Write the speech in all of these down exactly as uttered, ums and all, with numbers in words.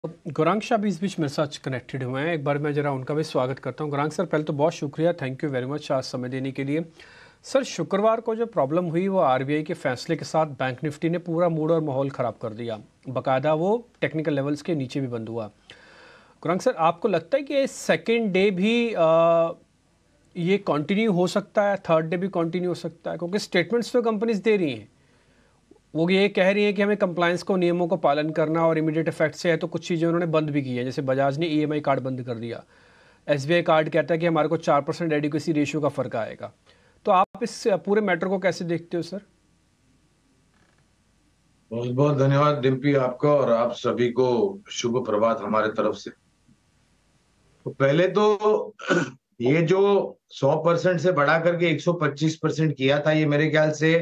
गौरांग शाह भी इस बीच मेरे साथ कनेक्टेड हुए हैं। एक बार मैं ज़रा उनका भी स्वागत करता हूं। गौरांग सर, पहले तो बहुत शुक्रिया, थैंक यू वेरी मच आज समय देने के लिए। सर, शुक्रवार को जो प्रॉब्लम हुई वो आरबीआई के फैसले के साथ बैंक निफ्टी ने पूरा मूड और माहौल ख़राब कर दिया। बाकायदा वो टेक्निकल लेवल्स के नीचे भी बंद हुआ। गौरांग सर, आपको लगता है कि सेकेंड डे भी आ, ये कंटिन्यू हो सकता है, थर्ड डे भी कंटिन्यू हो सकता है? क्योंकि स्टेटमेंट्स तो कंपनीज दे रही हैं, वो ये कह रही है कि हमें कंप्लायंस को, नियमों को पालन करना और इमीडिएट इफेक्ट से है, तो कुछ चीज़ें उन्होंने बंद भी की है। जैसे बजाज ने ईएमआई कार्ड बंद कर दिया, एसबीआई कार्ड कहता है कि हमारे को चार परसेंट एडिक्वेसी रेशियो का फ़र्क आएगा। तो आप इस पूरे मैटर को कैसे देखते हो सर? बहुत बहुत धन्यवाद डिम्पी, आपका और आप सभी को शुभ प्रभात हमारे तरफ से। तो पहले तो ये जो सौ परसेंट से बढ़ा करके एक सौ पच्चीस परसेंट किया था, ये मेरे ख्याल से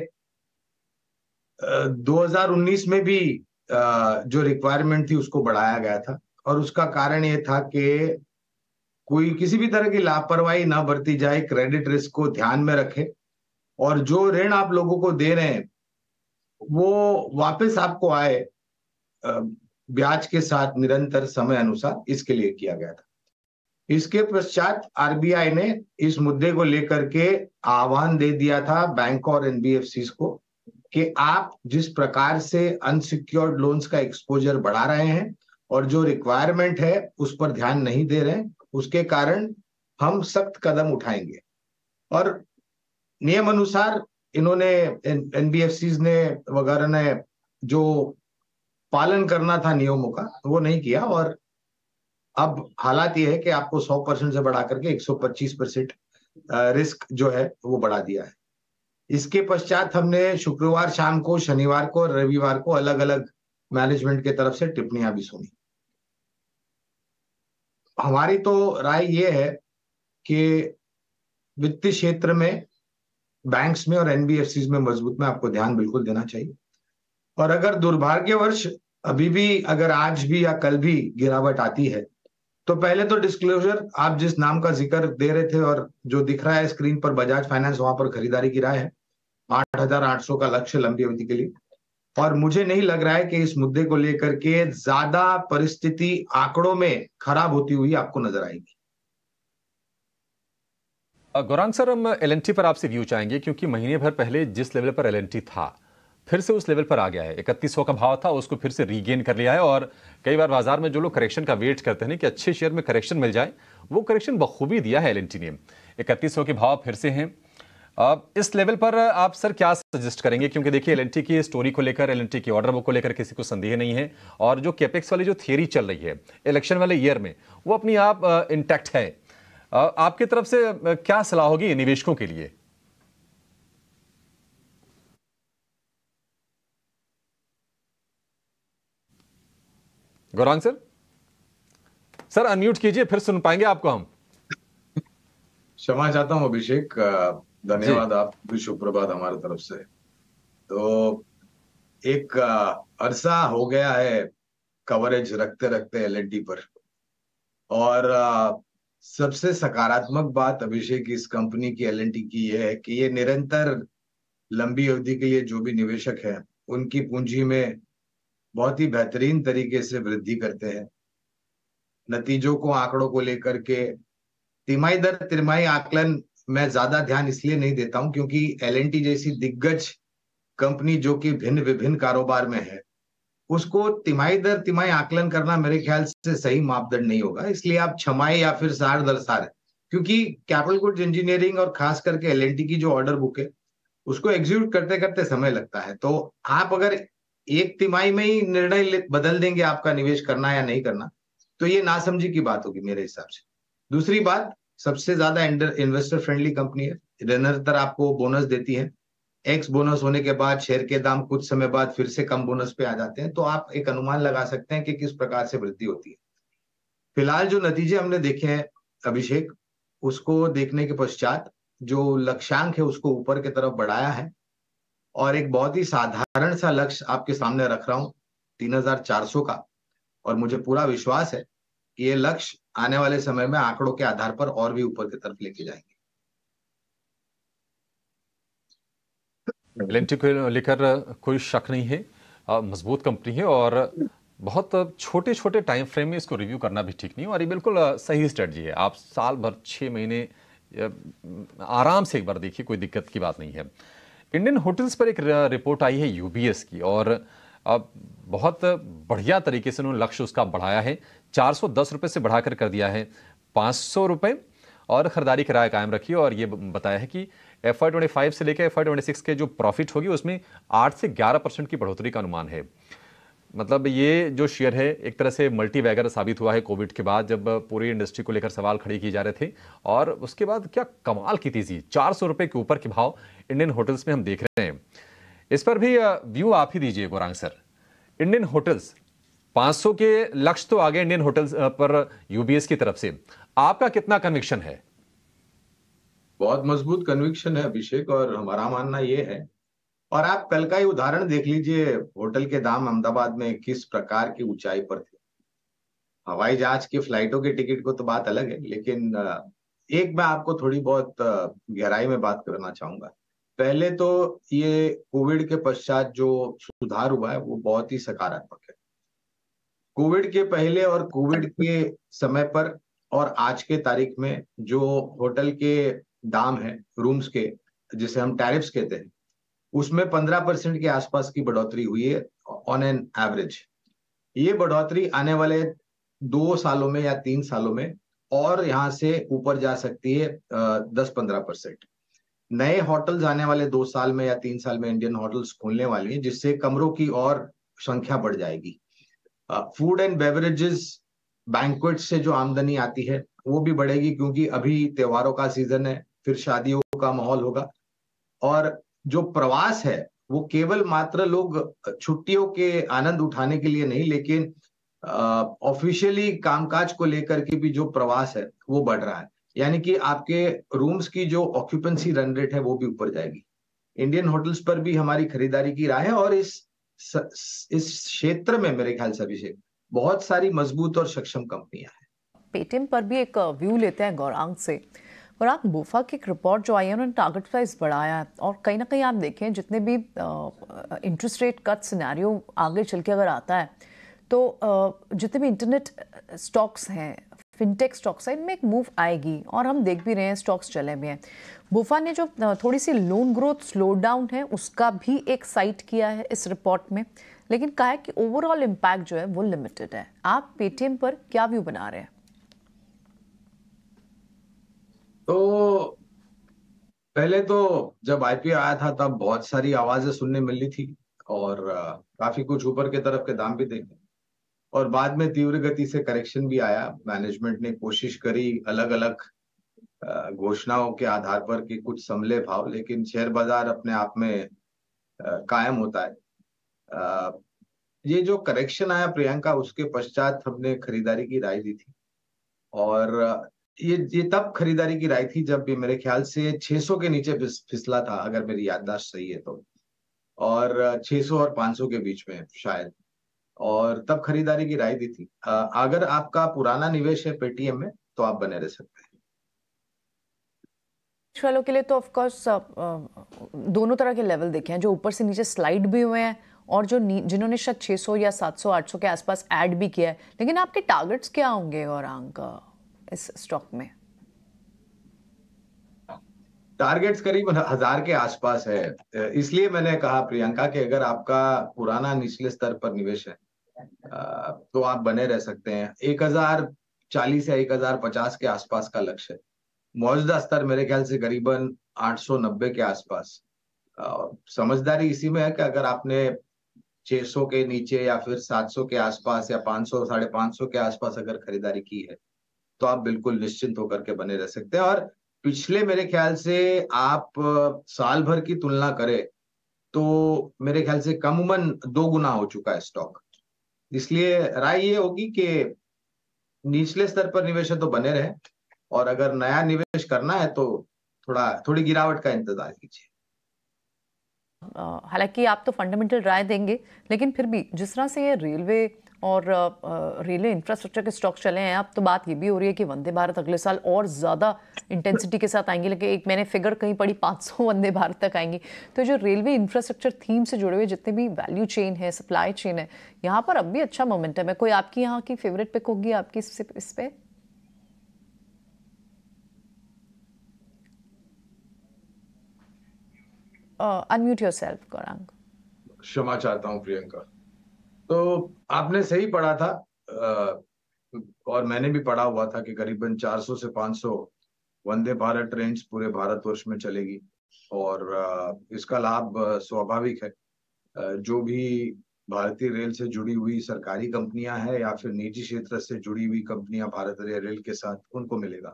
दो हज़ार उन्नीस में भी अ, जो रिक्वायरमेंट थी उसको बढ़ाया गया था। और उसका कारण ये था कि कोई किसी भी तरह की लापरवाही ना बरती जाए, क्रेडिट रिस्क को ध्यान में रखे और जो ऋण आप लोगों को दे रहे हैं वो वापस आपको आए अ, ब्याज के साथ निरंतर समय अनुसार, इसके लिए किया गया था। इसके पश्चात आरबीआई ने इस मुद्दे को लेकर के आह्वान दे दिया था बैंक और एनबीएफसीज को कि आप जिस प्रकार से अनसिक्योर्ड लोन्स का एक्सपोजर बढ़ा रहे हैं और जो रिक्वायरमेंट है उस पर ध्यान नहीं दे रहे हैं, उसके कारण हम सख्त कदम उठाएंगे। और नियम अनुसार इन्होंने, एनबीएफसीज ने वगैरह ने जो पालन करना था नियमों का, वो नहीं किया। और अब हालात ये है कि आपको सौ परसेंट से बढ़ा करके एक सौ पच्चीस परसेंट रिस्क जो है वो बढ़ा दिया है। इसके पश्चात हमने शुक्रवार शाम को, शनिवार को और रविवार को अलग अलग मैनेजमेंट की तरफ से टिप्पणियां भी सुनी। हमारी तो राय ये है कि वित्तीय क्षेत्र में, बैंक्स में और एनबीएफसीज में मजबूत में आपको ध्यान बिल्कुल देना चाहिए। और अगर दुर्भाग्यवश अभी भी, अगर आज भी या कल भी गिरावट आती है, तो पहले तो डिस्क्लोजर, आप जिस नाम का जिक्र दे रहे थे और जो दिख रहा है स्क्रीन पर, बजाज फाइनेंस वहां पर खरीदारी की राय है आठ हज़ार आठ सौ का लक्ष्य लंबी अवधि के लिए। और मुझे नहीं लग रहा है कि इस मुद्दे को लेकर के ज्यादा परिस्थिति आंकड़ों में खराब होती हुई आपको नजर आएगी। गौरांग सर, हम एलएनटी पर आपसे व्यू चाहेंगे, क्योंकि महीने भर पहले जिस लेवल पर एलएनटी था फिर से उस लेवल पर आ गया है। इकतीस सौ का भाव था, उसको फिर से रीगेन कर लिया है। और कई बार बाजार में जो लोग करेक्शन का वेट करते हैं कि अच्छे शेयर में करेक्शन मिल जाए, वो करेक्शन बखूबी दिया है एलएनटी ने। इकतीस सौ के भाव फिर से हैं। अब इस लेवल पर आप सर क्या सजेस्ट करेंगे? क्योंकि देखिए, एलएनटी की स्टोरी को लेकर, एलएनटी की ऑर्डर बुक को लेकर किसी को संदेह नहीं है, और जो कैपेक्स वाली जो थियरी चल रही है इलेक्शन वाले ईयर में, वो अपनी आप इंटैक्ट है। आपकी तरफ से क्या सलाह होगी निवेशकों के लिए? गौरांग सर, सर अनम्यूट कीजिए, फिर सुन पाएंगे आपको हम। क्षमा चाहता हूं अभिषेक, धन्यवाद, आप भी शुभ प्रभात हमारे तरफ से। तो एक अरसा हो गया है कवरेज रखते रखते एलएनटी पर, और सबसे सकारात्मक बात अभिषेक इस कंपनी की, एलएनटी की, यह है कि ये निरंतर लंबी अवधि के लिए जो भी निवेशक है उनकी पूंजी में बहुत ही बेहतरीन तरीके से वृद्धि करते हैं। नतीजों को, आंकड़ों को लेकर के तिमाही दर तिमाही आकलन मैं ज्यादा ध्यान इसलिए नहीं देता हूं क्योंकि एलएनटी जैसी दिग्गज कंपनी जो कि भिन्न विभिन्न कारोबार में है, उसको तिमाही दर तिमाही आकलन करना मेरे ख्याल से सही मापदंड नहीं होगा। इसलिए आप छमाही या फिर सार दर सार, क्योंकि कैपिटल गुड्स इंजीनियरिंग और खास करके एलएनटी की जो ऑर्डर बुक है उसको एग्जीक्यूट करते करते समय लगता है। तो आप अगर एक तिमाही में ही निर्णय बदल देंगे आपका निवेश करना या नहीं करना, तो ये नासमझी की बात होगी मेरे हिसाब से। दूसरी बात, सबसे ज्यादा इन्वेस्टर फ्रेंडली कंपनी है, निरंतर आपको बोनस देती है। एक्स बोनस होने के बाद शेयर के दाम कुछ समय बाद फिर से कम बोनस पे आ जाते हैं, तो आप एक अनुमान लगा सकते हैं कि किस प्रकार से वृद्धि होती है। फिलहाल जो नतीजे हमने देखे हैं अभिषेक, उसको देखने के पश्चात जो लक्ष्यांक है उसको ऊपर की तरफ बढ़ाया है, और एक बहुत ही साधारण सा लक्ष्य आपके सामने रख रहा हूं, तीन हज़ार चार सौ का। और मुझे पूरा विश्वास है कि ये लक्ष्य आने वाले समय में आंकड़ों के आधार पर और भी ऊपर की तरफ लेके जाएंगे। एलएनटी को लेकर कोई शक नहीं है, मजबूत कंपनी है। और बहुत छोटे छोटे टाइम फ्रेम में इसको रिव्यू करना भी ठीक नहीं, और ये बिल्कुल अ, सही स्ट्रेटजी है। आप साल भर छः महीने अ, आराम से एक बार देखिए, कोई दिक्कत की बात नहीं है। इंडियन होटल्स पर एक र- रिपोर्ट आई है यूबीएस की, और अब बहुत बढ़िया तरीके से उन्होंने लक्ष्य उसका बढ़ाया है। चार सौ दस रुपये से बढ़ाकर कर दिया है पाँच सौ रुपये, और खरीदारी की राय कायम रखी है। और ये बताया है कि एफ आई ट्वेंटी फाइव से लेकर एफ आई ट्वेंटी सिक्स के जो प्रॉफिट होगी उसमें आठ से ग्यारह परसेंट की बढ़ोतरी का अनुमान है। मतलब ये जो शेयर है एक तरह से मल्टी बैगर साबित हुआ है कोविड के बाद, जब पूरी इंडस्ट्री को लेकर सवाल खड़े किए जा रहे थे, और उसके बाद क्या कमाल की तेजी, चार सौ रुपये के ऊपर के भाव इंडियन होटल्स में हम देख रहे हैं। इस पर भी व्यू आप ही दीजिए गौरांग सर। इंडियन होटल्स पाँच सौ के लक्ष्य तो आगे इंडियन होटल्स पर यूबीएस की तरफ से, आपका कितना कन्विक्शन है? बहुत मजबूत कन्विक्शन है अभिषेक, और हमारा मानना ये है, और आप कल का ही उदाहरण देख लीजिए, होटल के दाम अहमदाबाद में किस प्रकार की ऊंचाई पर थे। हवाई जहाज की फ्लाइटों के टिकट को तो बात अलग है, लेकिन अ, एक मैं आपको थोड़ी बहुत अ, गहराई में बात करना चाहूंगा। पहले तो ये कोविड के पश्चात जो सुधार हुआ है वो बहुत ही सकारात्मक है। कोविड के पहले और कोविड के समय पर और आज के तारीख में जो होटल के दाम हैं रूम्स के, जिसे हम टैरिफ्स कहते हैं, उसमें पंद्रह परसेंट के आसपास की बढ़ोतरी हुई है ऑन एन एवरेज। ये बढ़ोतरी आने वाले दो सालों में या तीन सालों में और यहाँ से ऊपर जा सकती है दस पंद्रह परसेंट। नए होटल्स आने वाले दो साल में या तीन साल में इंडियन होटल्स खोलने वाली हैं, जिससे कमरों की और संख्या बढ़ जाएगी। फूड एंड बेवरेजेस बैंक्वेट से जो आमदनी आती है वो भी बढ़ेगी, क्योंकि अभी त्योहारों का सीजन है, फिर शादियों का माहौल होगा। और जो प्रवास है वो केवल मात्र लोग छुट्टियों के आनंद उठाने के लिए नहीं, लेकिन ऑफिशियली कामकाज को लेकर के भी जो प्रवास है वो बढ़ रहा है। यानी कि आपके रूम्स की जो ऑक्यूपेंसी रन रेट है वो भी ऊपर जाएगी। इंडियन होटल्स पर भी हमारी खरीदारी की राय है, और इस इस क्षेत्र में मेरे ख्याल से अभिषेक बहुत सारी मजबूत और सक्षम कंपनियां हैं। पेटीएम पर भी एक व्यू लेते हैं गौरांग से। और आप बोफा की एक रिपोर्ट जो आई है उन्होंने टारगेट प्राइस बढ़ाया है, और कहीं ना कहीं आप देखें जितने भी इंटरेस्ट रेट कट सिनेरियो आगे चल के अगर आता है तो uh, जितने भी इंटरनेट स्टॉक्स हैं, फिनटेक स्टॉक्स हैं, इनमें एक मूव आएगी, और हम देख भी रहे हैं स्टॉक्स चले हुए हैं। बोफा ने जो थोड़ी सी लोन ग्रोथ स्लो डाउन है उसका भी एक साइट किया है इस रिपोर्ट में, लेकिन कहा है कि ओवरऑल इम्पैक्ट जो है वो लिमिटेड है। आप पेटीएम पर क्या व्यू बना रहे हैं? तो पहले तो जब आईपीओ आया था तब बहुत सारी आवाजें सुनने मिल रही थी, और काफी कुछ ऊपर के तरफ के दाम भी देखे, और बाद में तीव्र गति से करेक्शन भी आया। मैनेजमेंट ने कोशिश करी अलग अलग घोषणाओं के आधार पर कि कुछ संभले भाव, लेकिन शेयर बाजार अपने आप में कायम होता है। ये जो करेक्शन आया प्रियंका, उसके पश्चात हमने खरीदारी की राय दी थी, और ये ये तब खरीदारी की राय थी जब भी मेरे ख्याल से छह सौ के नीचे फिसला था, अगर मेरी याददाश्त सही है तो, और छह सौ और पाँच सौ के बीच में शायद, और तब खरीदारी की राय दी थी। अगर आपका पुराना निवेश है पेटीएम में तो आप बने रह सकते हैं। वालों के लिए तो ऑफ कोर्स दोनों तरह के लेवल देखे हैं, जो ऊपर से नीचे स्लाइड भी हुए हैं और जो जिन्होंने शायद छह सौ या सात सौ आठ सौ के आसपास ऐड भी किया है। लेकिन आपके टारगेट्स क्या होंगे गौरांग इस स्टॉक में? टारगेट्स करीब हजार के आसपास है, इसलिए मैंने कहा प्रियंका कि अगर आपका पुराना निचले स्तर पर निवेश है तो आप बने रह सकते हैं। एक हजार चालीस या एक हजार पचास के आसपास का लक्ष्य है। मौजूदा स्तर मेरे ख्याल से करीबन आठ सौ नब्बे के आसपास। समझदारी इसी में है कि अगर आपने छह सौ के नीचे या फिर सात सौ के आसपास या पाँच सौ साढ़े पाँच सौ के आसपास अगर खरीदारी की है तो आप बिल्कुल निश्चिंत होकर के बने रह सकते हैं। और पिछले मेरे ख्याल से आप साल भर की तुलना करें तो मेरे ख्याल से कमूमन दो गुना हो चुका है स्टॉक। इसलिए राय ये होगी कि निचले स्तर पर निवेश है तो बने रहे, और अगर नया निवेश करना है तो थोड़ा थोड़ी गिरावट का इंतजार कीजिए। हालांकि आप तो फंडामेंटल राय देंगे, लेकिन फिर भी जिस तरह से ये रेलवे और रेलवे इंफ्रास्ट्रक्चर के स्टॉक चले हैं। अब तो बात ये भी हो रही है कि वंदे भारत अगले साल और ज़्यादा इंटेंसिटी के साथ आएंगे, लेकिन एक मैंने फिगर कहीं पड़ी पाँच सौ वंदे भारत तक आएंगी। तो जो रेलवे इंफ्रास्ट्रक्चर थीम से जुड़े हुए जितने भी वैल्यू चेन है, सप्लाई चेन है, यहाँ पर अब भी अच्छा मोमेंटम है। कोई आपकी यहाँ की फेवरेट पिक होगी आपकी इस, इस पे? Unmute yourself Gaurang. क्षमा चाहता हूं प्रियंका। तो आपने सही पढ़ा था, आ, और मैंने भी पढ़ा हुआ था कि करीबन चार सौ से पाँच सौ वंदे भारत ट्रेन पूरे भारतवर्ष में चलेगी। और आ, इसका लाभ स्वाभाविक है, आ, जो भी भारतीय रेल से जुड़ी हुई सरकारी कंपनियां हैं या फिर निजी क्षेत्र से जुड़ी हुई कंपनियां भारतीय रेल के साथ, उनको मिलेगा।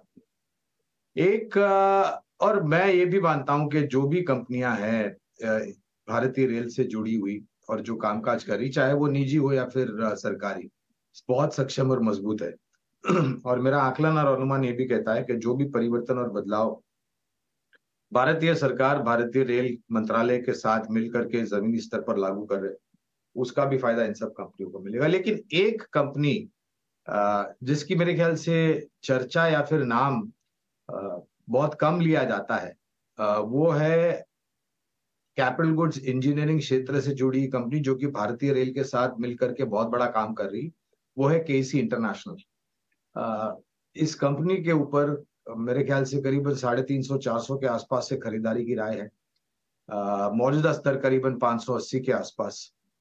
एक आ, और मैं ये भी मानता हूं कि जो भी कंपनियां हैं भारतीय रेल से जुड़ी हुई और जो कामकाज कर रही, चाहे वो निजी हो या फिर सरकारी, बहुत सक्षम और मजबूत है। और मेरा आकलन और अनुमान ये भी कहता है कि जो भी परिवर्तन और बदलाव भारतीय सरकार भारतीय रेल मंत्रालय के साथ मिलकर के जमीनी स्तर पर लागू कर रहे, उसका भी फायदा इन सब कंपनियों को मिलेगा। लेकिन एक कंपनी जिसकी मेरे ख्याल से चर्चा या फिर नाम बहुत कम लिया जाता है, वो है कैपिटल गुड्स इंजीनियरिंग क्षेत्र से जुड़ी कंपनी, जो कि भारतीय रेल के साथ मिलकर के बहुत बड़ा काम कर रही, वो है केसी इंटरनेशनल। इस कंपनी के ऊपर मेरे ख्याल से करीबन साढ़े तीन सौ चार सौ के आसपास से खरीदारी की राय है। मौजूदा स्तर करीबन पाँच सौ अस्सी के आसपास,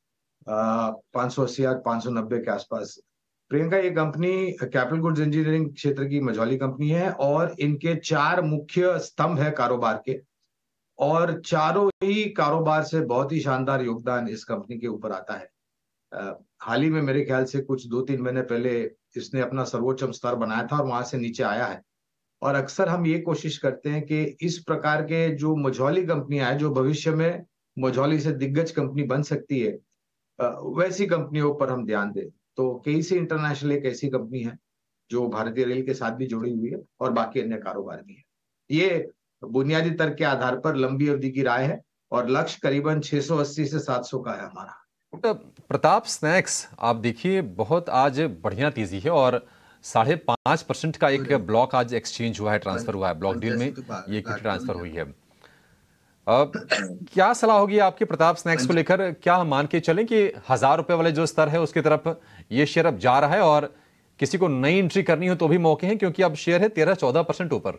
पाँच सौ अस्सी या पाँच सौ नब्बे के आसपास। प्रियंका, ये कंपनी कैपिटल गुड्स इंजीनियरिंग क्षेत्र की मझौली कंपनी है और इनके चार मुख्य स्तंभ है कारोबार के, और चारों ही कारोबार से बहुत ही शानदार योगदान इस कंपनी के ऊपर आता है। हाल ही में मेरे ख्याल से कुछ दो तीन महीने पहले इसने अपना सर्वोच्च स्तर बनाया था और वहां से नीचे आया है। और अक्सर हम ये कोशिश करते हैं कि इस प्रकार के जो मझौली कंपनियां हैं, जो भविष्य में मझौली से दिग्गज कंपनी बन सकती है, वैसी कंपनियों पर हम ध्यान दें। तो केसी इंटरनेशनल एक ऐसी कंपनी है जो भारतीय रेल के साथ भी जुड़ी हुई है और बाकी अन्य कारोबार भी है। ये बुनियादी तर्क के आधार पर लंबी अवधि की राय है और लक्ष्य करीबन छह सौ अस्सी से सात सौ का है हमारा। प्रताप स्नैक्स, आप देखिए बहुत आज बढ़िया तेजी है और साढ़े पांच परसेंट का एक ब्लॉक आज एक्सचेंज हुआ है, ट्रांसफर हुआ है, ब्लॉक डील में ये इक्विटी ट्रांसफर हुई है। अब क्या सलाह होगी आपके प्रताप स्नैक्स को लेकर? क्या हम मान के चलें कि हजार रुपए वाले जो स्तर है उसकी तरफ ये शेयर अब जा रहा है और किसी को नई एंट्री करनी हो तो भी मौके हैं, क्योंकि अब शेयर है तेरह चौदह परसेंट ऊपर?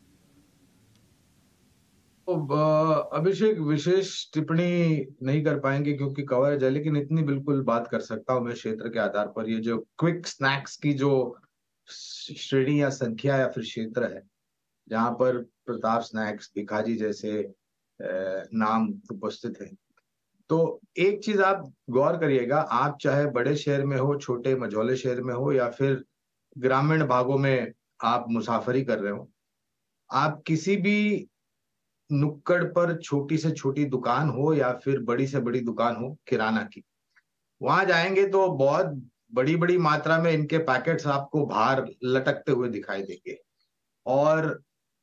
तो अभिषेक विशेष टिप्पणी नहीं कर पाएंगे क्योंकि कवरेज है, लेकिन इतनी बिल्कुल बात कर सकता हूं मैं क्षेत्र के आधार पर। ये जो क्विक स्नैक्स की जो श्रेणी या संख्या या फिर क्षेत्र है, जहां पर प्रताप स्नैक्स, भिखाजी जैसे नाम उपस्थित है, तो एक चीज आप गौर करिएगा, आप चाहे बड़े शहर में हो, छोटे मझौले शहर में हो या फिर ग्रामीण भागों में आप मुसाफरी कर रहे हो, आप किसी भी नुक्कड़ पर छोटी से छोटी दुकान हो या फिर बड़ी से बड़ी दुकान हो किराना की, वहां जाएंगे तो बहुत बड़ी बड़ी मात्रा में इनके पैकेट्स आपको बाहर लटकते हुए दिखाई देंगे। और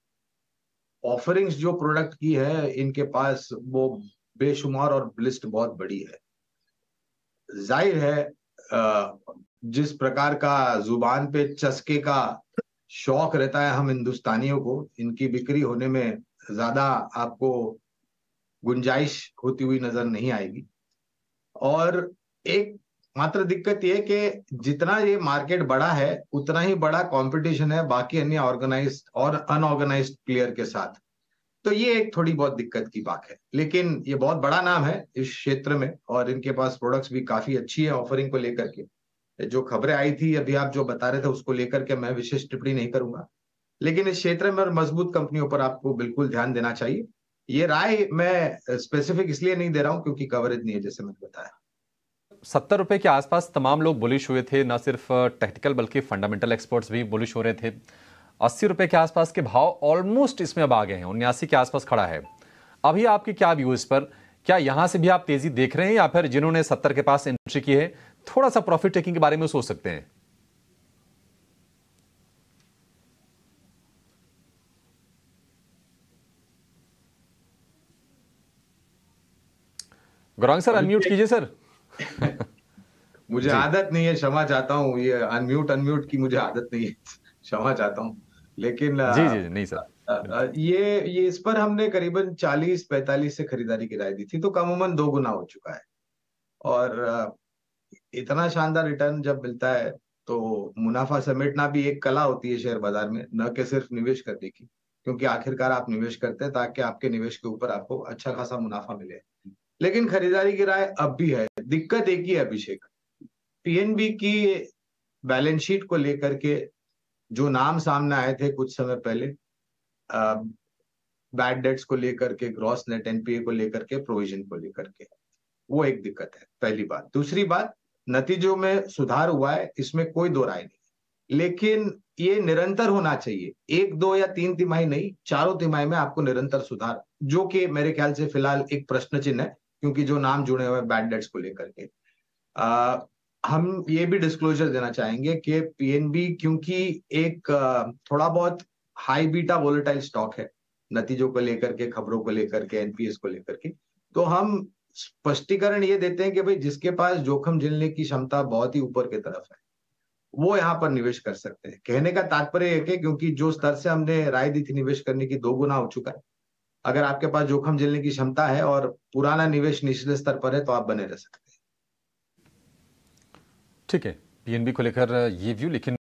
ऑफरिंग्स जो प्रोडक्ट की है इनके पास, वो बेशुमार और लिस्ट बहुत बड़ी है। जाहिर है जिस प्रकार का जुबान पे चस्के का शौक रहता है हम हिंदुस्तानियों को, इनकी बिक्री होने में ज्यादा आपको गुंजाइश होती हुई नजर नहीं आएगी। और एक मात्र दिक्कत यह कि जितना ये मार्केट बड़ा है उतना ही बड़ा कंपटीशन है बाकी अन्य ऑर्गेनाइज्ड और अनऑर्गेनाइज्ड प्लेयर के साथ। तो ये एक थोड़ी बहुत दिक्कत की बात है, लेकिन ये बहुत बड़ा नाम है इस क्षेत्र में और इनके पास प्रोडक्ट्स भी काफी अच्छी है ऑफरिंग को लेकर के। जो खबरें आई थी अभी आप जो बता रहे थे उसको लेकर के मैं विशेष टिप्पणी नहीं करूंगा, लेकिन इस क्षेत्र में और मजबूत कंपनियों पर आपको बिल्कुल ध्यान देना चाहिए। ये राय मैं स्पेसिफिक इसलिए नहीं दे रहा हूं क्योंकि कवरेज नहीं है, जैसे मैंने बताया। सत्तर रुपए के आसपास तमाम लोग बुलिश हुए थे, न सिर्फ टेक्निकल बल्कि फंडामेंटल एक्सपर्ट्स भी बुलिश हो रहे थे। अस्सी रुपए के आसपास के भाव ऑलमोस्ट इसमें अब आ गए हैं, उन्यासी के आसपास खड़ा है। अभी आपकी क्या व्यू इस पर? क्या यहां से भी आप तेजी देख रहे हैं या फिर जिन्होंने सत्तर के पास एंट्री की है थोड़ा सा प्रॉफिट टेकिंग के बारे में सोच सकते हैं? गौरांग सर अनम्यूट कीजिए सर। मुझे जी आदत नहीं है, क्षमा चाहता हूँ, ये अनम्यूट अनम्यूट की मुझे आदत नहीं है, क्षमा चाहता हूँ। लेकिन अ, जी जी जी, नहीं सर, अ, अ, बिल्कुल। ये ये इस पर हमने करीबन चालीस पैंतालीस से खरीदारी की राय दी थी, तो अमूमन दो गुना हो चुका है। और अ, इतना शानदार रिटर्न जब मिलता है, तो मुनाफा समेटना भी एक कला होती है शेयर बाजार में, न कि सिर्फ निवेश करने की। क्योंकि आखिरकार आप निवेश करते हैं ताकि आपके निवेश के ऊपर आपको अच्छा खासा मुनाफा मिले। लेकिन खरीदारी की राय अब भी है। दिक्कत एक ही है अभिषेक, पीएनबी की बैलेंस शीट को लेकर के जो नाम सामने आए थे कुछ समय पहले, बैड डेट्स को लेकर के, ग्रॉस नेट एनपीए को लेकर के, प्रोविजन को लेकर के, वो एक दिक्कत है, पहली बात। दूसरी बात, नतीजों में सुधार हुआ है, इसमें कोई दो राय नहीं, लेकिन ये निरंतर होना चाहिए। एक दो या तीन तिमाही नहीं, चारों तिमाही में आपको निरंतर सुधार, जो कि मेरे ख्याल से फिलहाल एक प्रश्न चिन्ह है, क्योंकि जो नाम जुड़े हुए बैड डेट्स को लेकर के। आ, हम ये भी डिस्क्लोजर देना चाहेंगे कि पीएनबी क्योंकि एक अ, थोड़ा बहुत हाई बीटा वोलेटाइल स्टॉक है, नतीजों को लेकर के, खबरों को लेकर के, एनपीएस को लेकर के, तो हम स्पष्टीकरण ये देते हैं कि भाई जिसके पास जोखिम झेलने की क्षमता बहुत ही ऊपर की तरफ है, वो यहाँ पर निवेश कर सकते हैं। कहने का तात्पर्य है कि क्योंकि जो स्तर से हमने राय दी थी निवेश करने की, दो गुना हो चुका है। अगर आपके पास जोखिम झेलने की क्षमता है और पुराना निवेश निचले स्तर पर है, तो आप बने रह सकते हैं। ठीक है, पीएनबी को लेकर ये व्यू, लेकिन